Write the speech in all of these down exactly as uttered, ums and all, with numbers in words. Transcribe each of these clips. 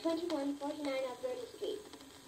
twenty-one forty-nine Alberta Street.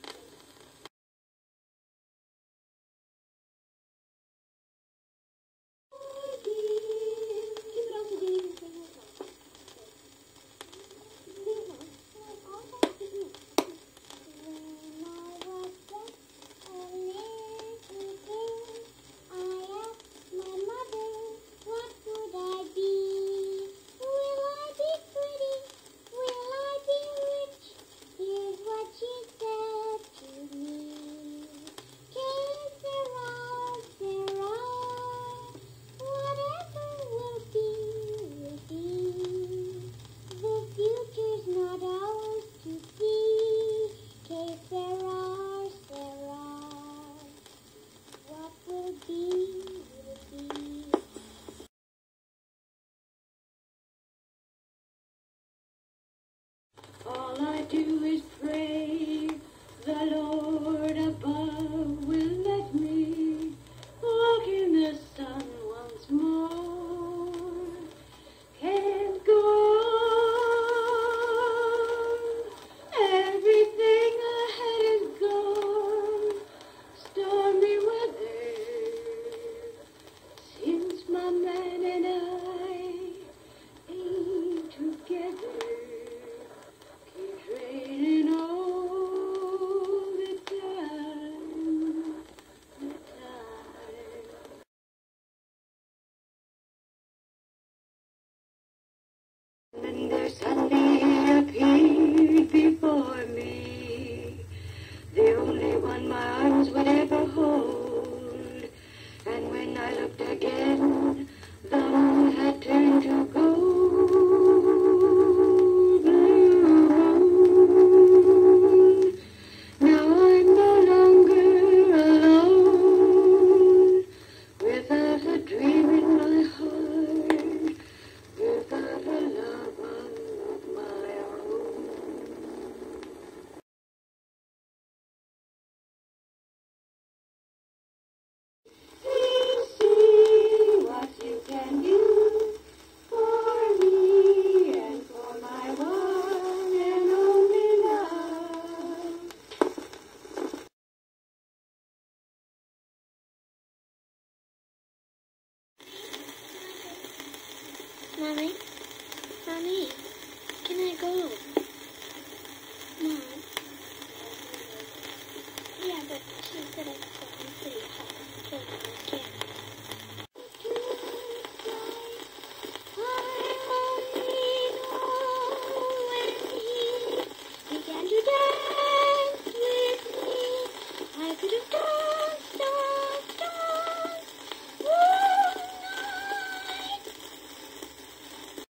All I do is pray the Lord above will let me walk in the sun once more. Can't go on, everything ahead is gone. Stormy weather, since my man and I ain't together. Raining all the time, the time. And there suddenly appeared before me the only one my arms would ever hold. And when I looked again, the moon had turned to gold. Mommy? Mommy? Can I go? Mom? Yeah, but she said I could go in City Hall. So I can't. I only know when he began to dance with me. I could have